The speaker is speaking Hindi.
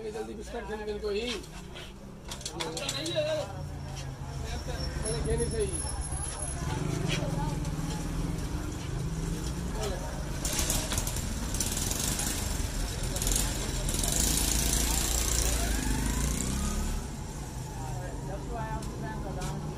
जल्दी बिस्कुट खेल इनको ही नहीं है नहीं सही That's why I'm